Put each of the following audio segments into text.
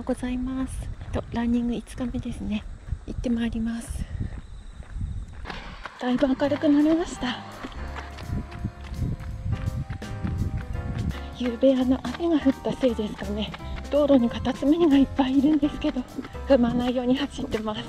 うございます。ランニング5日目ですね。行ってまいります。だいぶ明るくなりました。夕べ雨が降ったせいですかね。道路にカタツムリがいっぱいいるんですけど、踏まないように走ってます。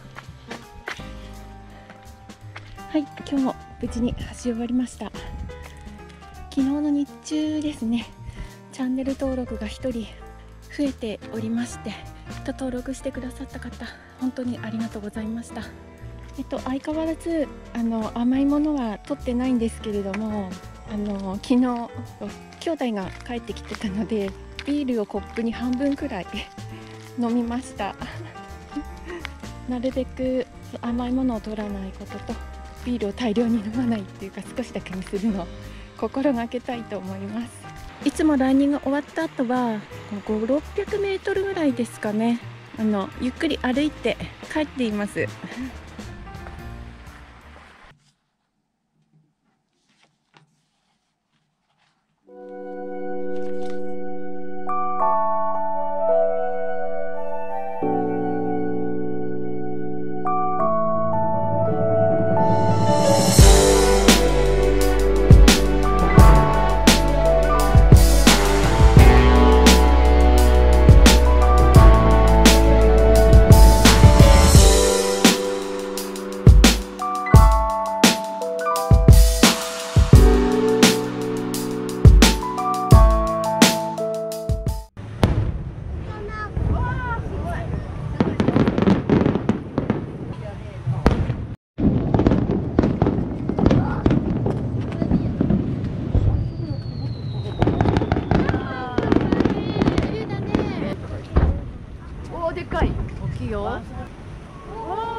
はい、今日も無事に走り終わりました。昨日の日中ですね、チャンネル登録が1人増えておりまして、登録してくださった方本当にありがとうございました。相変わらず甘いものは取ってないんですけれども、昨日兄弟が帰ってきてたのでビールをコップに半分くらい飲みました。なるべく甘いものを取らないことと、ビールを大量に飲まないっていうか、少しだけにするのを心がけたいと思います。いつもランニング終わった後は500、600メートルぐらいですかね、ゆっくり歩いて帰っています。でかい、大きいよ。わ